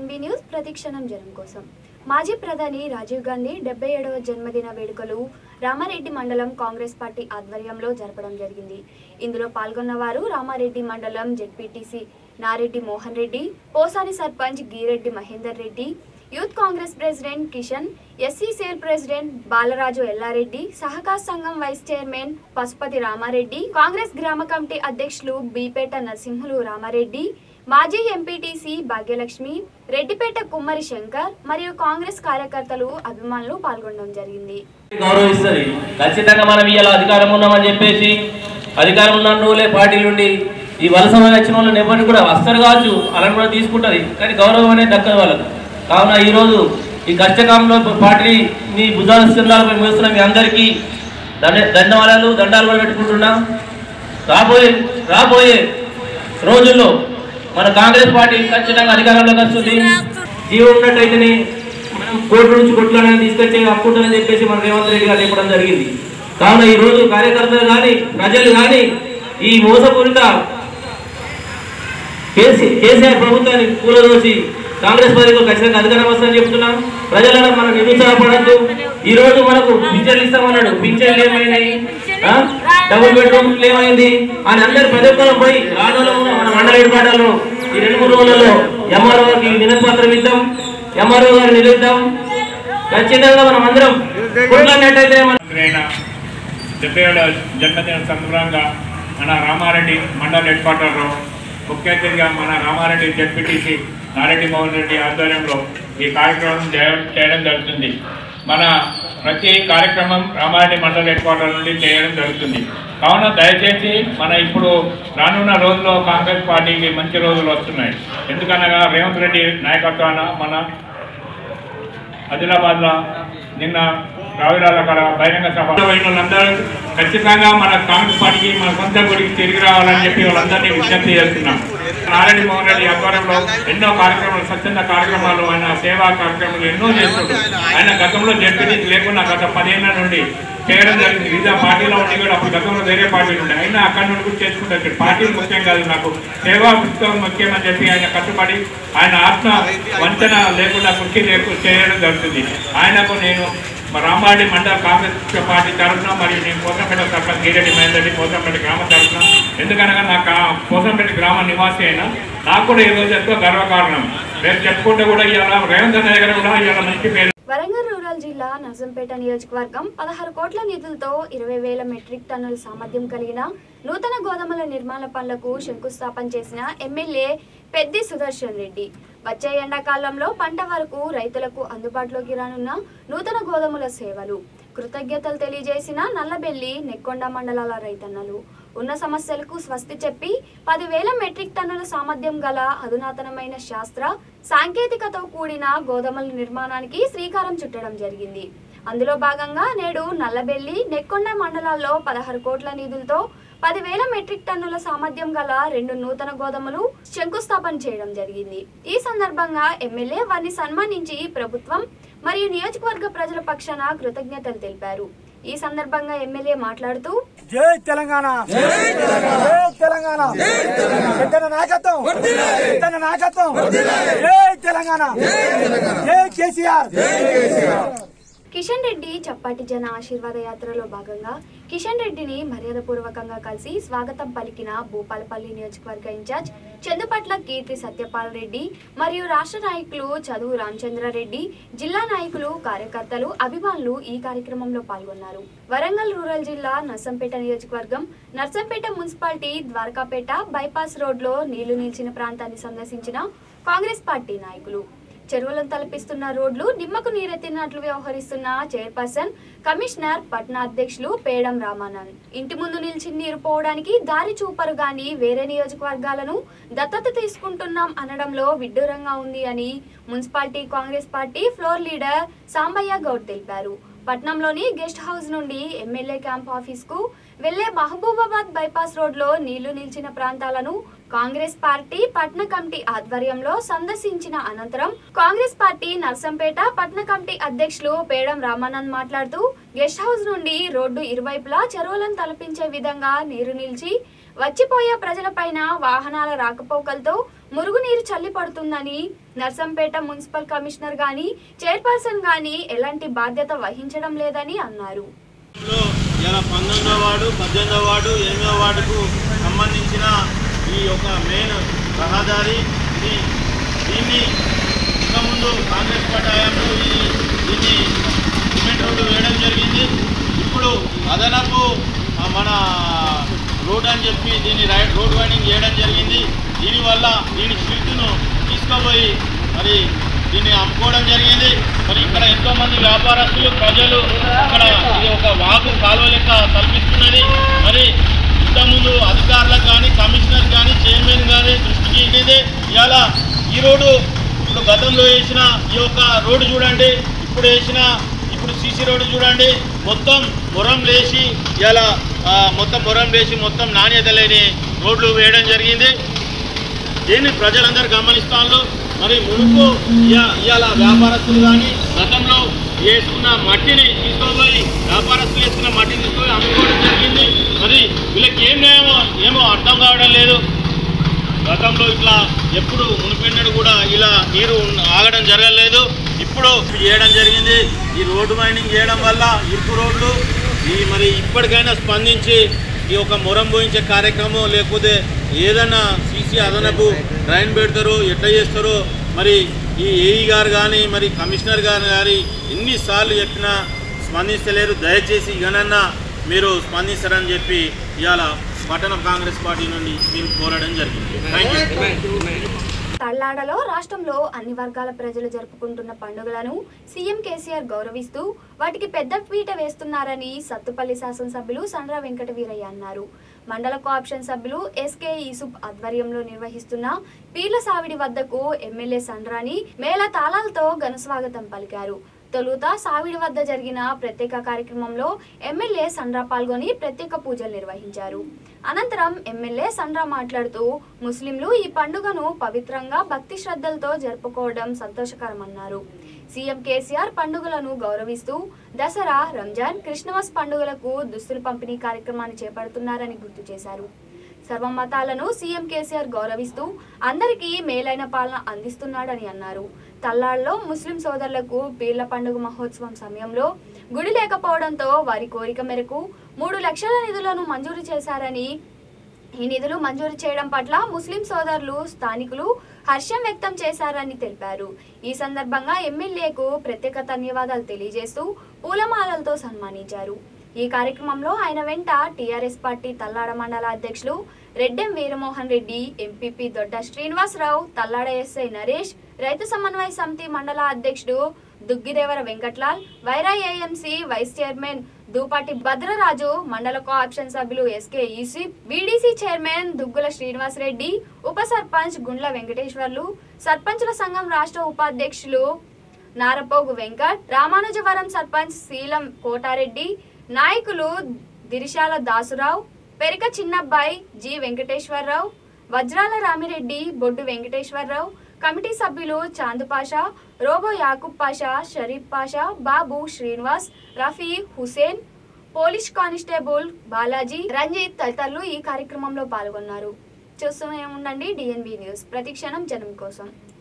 ఎన్బీ news ప్రతిక్షణం జనం కోసం. మాజీ ప్రధాని రాజీవ్ గాంధీ 77వ జన్మదిన వేడుకలు రామారెడ్డి మండలం కాంగ్రెస్ పార్టీ ఆధ్వర్యంలో జరపడం జరిగింది. ఇందులో పాల్గొన్నవారు రామారెడ్డి మండలం ZPTC Nareddy Mohan Reddy, Posani sarpanch Gireddy Mahender Reddy, youth Congress president Kishan, SC cell president Balaraju Yellareddy, సహకార సంఘం vice chairman Pashupathi Ramareddy, Congress గ్రామ కమిటీ అధ్యక్షులు బీపేట నరసింహులు రామారెడ్డి, మాజీ ఎంపీటీసీ భాగ్యలక్ష్మి, రెడ్డిపేట కుమ్మరి శంకర్ మరియు కాంగ్రెస్ కార్యకర్తలు అభిమానులు పాల్గొనడం జరిగింది. గౌరవిస్తుంది. ఖచ్చితంగా మనం ఇవాళ అధికారం ఉన్నామని చెప్పేసి అధికారం ఉన్న రోజులే పార్టీ నుండి ఈ వలస వచ్చిన వాళ్ళని ఎవరిని కూడా వస్తారు కావచ్చు, వాళ్ళని కూడా తీసుకుంటుంది, కానీ గౌరవం అనేది దక్కదు వాళ్ళకు. కావున ఈరోజు ఈ కష్టకాలంలో పార్టీని భుజాలపై మోస్తున్న మీ అందరికీ ధన్యవాదాలు, దండాలు కూడా పెట్టుకుంటున్నా. రాబోయే రోజుల్లో మన కాంగ్రెస్ పార్టీ ఖచ్చితంగా అధికారంలోకి వస్తుంది. జీవో ఉన్నట్టయితేనే మనం కోర్టు నుంచి కొట్లాడని తీసుకొచ్చే అప్పుంటుందని చెప్పేసి మన రేవంత్ రెడ్డి గారు చెప్పడం జరిగింది. కావున ఈ రోజు కార్యకర్తలు కానీ ప్రజలు కానీ ఈ మోసపూరిత కేసీఆర్ ప్రభుత్వాన్ని కూలదోసి కాంగ్రెస్ పార్టీలో ఖచ్చితంగా అధికారం వస్తుందని చెప్తున్నాం. ప్రజలను మనం నిరుత్సాహపడద్దు. ఈ రోజు మనకు పింఛన్లు ఇస్తామన్నాడు, పింఛన్లు ఏమైనాయి, డబుల్ బెడ్రూమ్లు ఏమైంది అని అందరు ప్రతి ఒక్కరు పోయి రానులో మన మండల ఏర్పాట్లలో ఈ 2-3 రోజులలో ఎంఆర్ఓ గారికి వినతిపత్రం ఇద్దాం, ఎంఆర్ఓ గారిని నిలుద్దాం. ఖచ్చితంగా మనం అందరం కొట్లాడినట్టయితే 77వ జన్మదిన సందర్భంగా మన రామారెడ్డి మండల హెడ్ క్వార్టర్లో ముఖ్య అతిథిగా మన రామారెడ్డి జెడ్పీటీసీ నారెడ్డి మోహన్ రెడ్డి ఆధ్వర్యంలో ఈ కార్యక్రమం చేయడం జరుగుతుంది. మన ప్రతి కార్యక్రమం రామారెడ్డి మండల హెడ్ క్వార్టర్ నుండి చేయడం జరుగుతుంది. కావున దయచేసి మన ఇప్పుడు రానున్న రోజుల్లో కాంగ్రెస్ పార్టీకి మంచి రోజులు వస్తున్నాయి. ఎందుకనగా రేవంత్ రెడ్డి నాయకత్వాన మన ఆదిలాబాద్లో నిన్న రావిరాల కాడ బహిరంగ సభ వాళ్ళందరూ ఖచ్చితంగా మన కాంగ్రెస్ పార్టీకి మన సొంత గుడికి తిరిగి రావాలని చెప్పి వాళ్ళందరినీ విజ్ఞప్తి చేస్తున్నాం. నారెడ్డి మోహన్ రెడ్డి ఆధ్వర్యంలో ఎన్నో కార్యక్రమాలు, స్వచ్ఛంద కార్యక్రమాలు, ఆయన సేవా కార్యక్రమాలు ఎన్నో చేస్తుంటారు. ఆయన గతంలో జెడ్పీటీసీ లేకుండా గత 10 ఏళ్ల నుండి చేయడం జరిగింది. వివిధ పార్టీలో ఉండి కూడా అప్పుడు గతంలో వేరే పార్టీలు ఉంటాయి, అయినా అక్కడి నుండి కూడా చేసుకుంటారు. పార్టీలు ముఖ్యం కాదు, నాకు సేవా పుస్తకం ముఖ్యమని చెప్పి ఆయన కట్టుబడి ఆయన ఆత్మ వంచన లేకుండా కృషి చేయడం జరుగుతుంది. ఆయనకు నేను రామారెడ్డి మండల కాంగ్రెస్ పార్టీ తరఫున మరియు నేను పోసంపేట సర్పంచ్ గీరెడ్డి మహేందర్ రెడ్డి పోసంపేట గ్రామ తరఫున, ఎందుకనగా నాకు పోసంపేట గ్రామ నివాసి అయినా నాకు కూడా ఈ రోజు ఎంతో గర్వకారణం. రేపు చెప్పుకుంటే కూడా ఇవాళ రేవంత్ రెడ్డి దగ్గర కూడా ఇవాళ మంచి పేరు. వరంగల్ రూరల్ జిల్లా నర్సంపేట నియోజకవర్గం 16 కోట్ల నిధులతో 20,000 మెట్రిక్ టన్నుల సామర్థ్యం కలిగిన నూతన గోదాముల నిర్మాణ పనులకు శంకుస్థాపన చేసిన ఎమ్మెల్యే పెద్ది సుదర్శన్ రెడ్డి వచ్చే ఎండాకాలంలో పంట వరకు రైతులకు అందుబాటులోకి రానున్న నూతన గోదాముల సేవలు కృతజ్ఞతలు తెలియజేసిన నల్లబెల్లి, నెక్కొండ మండలాల రైతన్నలు ఉన్న సమస్యలకు స్వస్తి చెప్పి 10,000 మెట్రిక్ టన్నుల సామర్థ్యం గల అధునాతనమైన శాస్త్ర సాంకేతికతో కూడిన గోదాముల నిర్మాణానికి శ్రీకారం చుట్టడం జరిగింది. అందులో భాగంగా నేడు నల్లబెల్లి, నెక్కొండ మండలాల్లో 16 కోట్ల నిధులతో 10,000 మెట్రిక్ టన్నుల సామర్థ్యం గల 2 నూతన గోదాములు శంకుస్థాపన చేయడం జరిగింది. ఈ సందర్భంగా ఎమ్మెల్యే వారిని సన్మానించి ప్రభుత్వం మరియు నియోజకవర్గ ప్రజల పక్షాన కృతజ్ఞతలు తెలిపారు. ఈ సందర్భంగా ఎమ్మెల్యే మాట్లాడుతూ జై తెలంగాణ, జై తెలంగాణ, పెద్దన నాయకత్వం, పెద్దన నాయకత్వం, జై తెలంగాణ, జై కేసీఆర్. కిషన్ రెడ్డి చప్పాటి జన ఆశీర్వాద యాత్రలో భాగంగా కిషన్ రెడ్డిని మర్యాదపూర్వకంగా కలిసి స్వాగతం పలికిన భూపాలపల్లి నియోజకవర్గ ఇన్ఛార్జ్ చందుపట్ల కీర్తి సత్యపాల్ రెడ్డి మరియు రాష్ట్ర నాయకులు చదువు రామచంద్రారెడ్డి, జిల్లా నాయకులు, కార్యకర్తలు, అభిమానులు ఈ కార్యక్రమంలో పాల్గొన్నారు. వరంగల్ రూరల్ జిల్లా నర్సంపేట నియోజకవర్గం నర్సంపేట మున్సిపాలిటీ ద్వారకాపేట బైపాస్ రోడ్లో నీళ్లు నిలిచిన ప్రాంతాన్ని సందర్శించిన కాంగ్రెస్ పార్టీ నాయకులు చెరువులను తలపిస్తున్న రోడ్లు నిమ్మకు నీరెత్తినట్లు వ్యవహరిస్తున్న చైర్పర్సన్, కమిషనర్, పట్నా అధ్యక్షులు పేడం రామానంద్ ఇంటి ముందు నిలిచి నీరు పోవడానికి దారి చూపరు గాని వేరే నియోజకవర్గాలను దత్తత తీసుకుంటున్నాం అనడంలో విడ్డూరంగా ఉంది అని municipality Congress party floor leader Sambaiah Goud తెలిపారు. పట్నంలోని గెస్ట్ హౌస్ నుండి ఎమ్మెల్యే క్యాంప్ ఆఫీస్ కు వెళ్లే మహబూబాబాద్ బైపాస్ రోడ్లో నీళ్లు నిలిచిన ప్రాంతాలను కాంగ్రెస్ పార్టీ పట్న కమిటీ ఆధ్వర్యంలో సందర్శించిన అనంతరం కాంగ్రెస్ పార్టీ నర్సంపేట పట్న కమిటీ అధ్యక్షులు పేడం రామానంద్ మాట్లాడుతూ గెస్ట్ హౌస్ నుండి రోడ్డు ఇరువైపులా చెరువులను తలపించే విధంగా నీరు నిలిచి వచ్చిపోయే ప్రజలపైన వాహనాల రాకపోకలతో మురుగునీరు చల్లి పడుతుందని నర్సంపేట మున్సిపల్ కమిషనర్ గాని చైర్పర్సన్ గాని ఎలాంటి బాధ్యత వహించడం లేదని అన్నారు. 19వ వార్డు 18వ వార్డు 8వ వార్డుకు సంబంధించిన ఈ యొక్క మెయిన్ రహదారి దీన్ని ఇంతకుముందు కాంగ్రెస్ పార్టీ హయాంలో దీన్ని సిమెంట్ రోడ్డు వేయడం జరిగింది. ఇప్పుడు అదనపు మన రోడ్ అని చెప్పి దీన్ని రోడ్ వైడింగ్ చేయడం జరిగింది. దీనివల్ల దీని స్ట్రీట్ను తీసుకుపోయి మరి దీన్ని అమ్ముకోవడం జరిగింది. మరి ఇక్కడ ఎంతోమంది వ్యాపారస్తులు ప్రజలు ఇక్కడ ఇది ఒక వాగు కాలువ లెక్క కల్పిస్తున్నది. మరి ఇంతకుముందు అధికారులకు కానీ కమిషనర్ కానీ చైర్మన్ కానీ దృష్టికి ఇది ఇవాళ ఈ రోడ్డు ఇప్పుడు గతంలో వేసిన ఈ యొక్క రోడ్డు చూడండి, ఇప్పుడు సీసీ రోడ్డు చూడండి, మొత్తం మొరం లేచి ఇలా మొత్తం నాణ్యత లేని రోడ్లు వేయడం జరిగింది. దీన్ని ప్రజలందరూ గమనిస్తాను. మరి మునుపు ఇవాళ వ్యాపారస్తులు కానీ గతంలో వేసుకున్న మట్టిని తీసుకుపోయి అమ్ముకోవడం జరిగింది. మరి వీళ్ళకి ఏమో అర్థం కావడం లేదు. గతంలో ఇట్లా ఎప్పుడు మునిపెన్నడు కూడా ఇలా నీరు ఆగడం జరగలేదు. ఇప్పుడు చేయడం జరిగింది. ఈ రోడ్డు మైనింగ్ చేయడం వల్ల ఇరుకు రోడ్లు మరి ఇప్పటికైనా స్పందించి ఈ ఒక మొరం పోయించే కార్యక్రమం లేకపోతే ఏదైనా సీసీ అదనపు డ్రైన్ పెడతారో ఎట్లా చేస్తారో మరి ఈ ఏఈ గారు కానీ మరి కమిషనర్ గారు కానీ ఎన్నిసార్లు చెప్పినా స్పందించలేరు. దయచేసి ఇకనన్నా మీరు స్పందిస్తారని చెప్పి ఇవాళ పట్టణ కాంగ్రెస్ పార్టీ నుండి మేము కోరడం జరిగింది. తల్లాడలో రాష్ట్రంలో అన్ని వర్గాల ప్రజలు జరుపుకుంటున్న పండుగలను సీఎం కేసీఆర్ గౌరవిస్తూ వాటికి పెద్ద పీట వేస్తున్నారని సత్తుపల్లి శాసనసభ్యులు సండ్ర వెంకట వీరయ్య అన్నారు. మండల కోఆప్షన్ సభ్యులు ఎస్కే యూసుఫ్ ఆధ్వర్యంలో నిర్వహిస్తున్న పీర్ల సావిడి వద్దకు ఎమ్మెల్యే సండ్రాని మేళ తాళాలతో ఘన స్వాగతం పలికారు. తొలుత సావిడి వద్ద జరిగిన ప్రత్యేక కార్యక్రమంలో ఎమ్మెల్యే సండ్రా పాల్గొని ప్రత్యేక పూజలు నిర్వహించారు. అనంతరం ఎమ్మెల్యే సండ్రా మాట్లాడుతూ ముస్లింలు ఈ పండుగను పవిత్రంగా భక్తి శ్రద్ధలతో జరుపుకోవడం సంతోషకరమన్నారు. సీఎం కేసీఆర్ పండుగలను గౌరవిస్తూ దసరా, రంజాన్, క్రిస్మస్ పండుగలకు దుస్తులు పంపిణీ కార్యక్రమాన్ని చేపడుతున్నారని గుర్తు చేశారు. సర్వమతాలను సీఎం కేసీఆర్ గౌరవిస్తూ అందరికీ మేలైన పాలన అందిస్తున్నాడని అన్నారు. తల్లాళ్లో ముస్లిం సోదరులకు పీర్ల పండుగ మహోత్సవం సమయంలో గుడి లేకపోవడంతో వారి కోరిక మేరకు 3 లక్షల నిధులను మంజూరు చేశారని, ఈ నిధులు మంజూరు చేయడం పట్ల ముస్లిం సోదరులు, స్థానికులు హర్షం వ్యక్తం చేశారని తెలిపారు. ఈ సందర్భంగా ఎమ్మెల్యేకు ప్రత్యేక ధన్యవాదాలు తెలియజేస్తూ పూలమాలలతో సన్మానించారు. ఈ కార్యక్రమంలో ఆయన వెంట టీఆర్ఎస్ పార్టీ తల్లాడ మండల అధ్యక్షులు రెడ్డెం వీరమోహన్ రెడ్డి, ఎంపీపీ దొడ్డ శ్రీనివాసరావు, తల్లాడ ఎస్ఐ నరేష్, రైతు సమన్వయ సమితి మండల అధ్యక్షుడు Duggidevara Venkatlal, Wyra AMC vice chairman Dupati Bhadraraju, మండల కోఆప్షన్ సభ్యులు SK Yusuf, BDC chairman Duggula Srinivasareddy, ఉప సర్పంచ్ గుండ్ల వెంకటేశ్వర్లు, సర్పంచుల సంఘం రాష్ట్ర ఉపాధ్యక్షులు నారపోగు వెంకట్, రామానుజవరం సర్పంచ్ శీలం కోటారెడ్డి, నాయకులు దిరిశాల దాసురావు, పెరిక చిన్నబ్బాయి, జి వెంకటేశ్వరరావు, వజ్రాల రామిరెడ్డి, బొడ్డు వెంకటేశ్వరరావు, కమిటీ సభ్యులు Chandupasha, Robo Yakub Pasha, Sharif Pasha, Babu, Srinivas, Rafi, Hussain, police constable Balaji, Ranjith తదితరులు ఈ కార్యక్రమంలో పాల్గొన్నారు. చూస్తూనే ఉండండి డిఎన్బి న్యూస్, ప్రతిక్షణం జనం కోసం.